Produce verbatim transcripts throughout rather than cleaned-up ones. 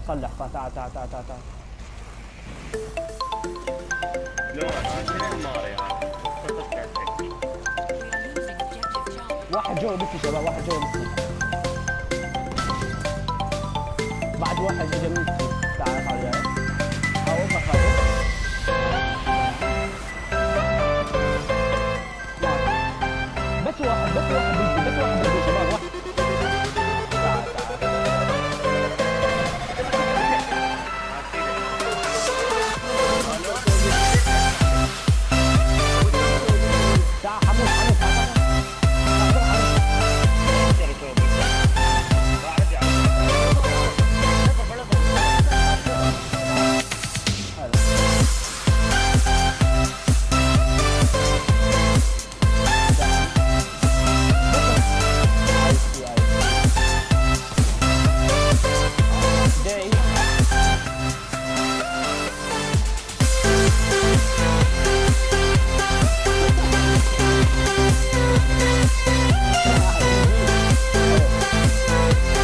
صلح تعال تعال تعال تعال تعال. لا عشان الماري هذا. واحد جوا بس شباب، واحد جوا بس. بعد واحد اجى من تعال تعال جاي. حاول تخاف. بس واحد بس واحد بيجي بس واحد بيجي شباب واحد. تعال تعال. تعال حمود حمود تعال.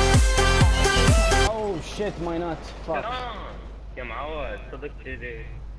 شيت ماينات فاك يا معود صدق كذي.